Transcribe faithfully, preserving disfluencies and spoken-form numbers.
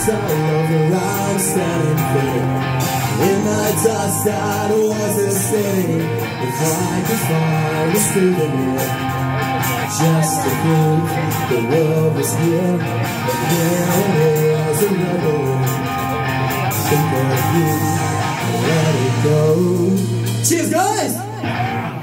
It's all over, I'm standing there. In my dust I wasn't sitting. If I could find a souvenir, just to prove the world was here, but there it was another one. Think of you, let it go. Cheers, guys!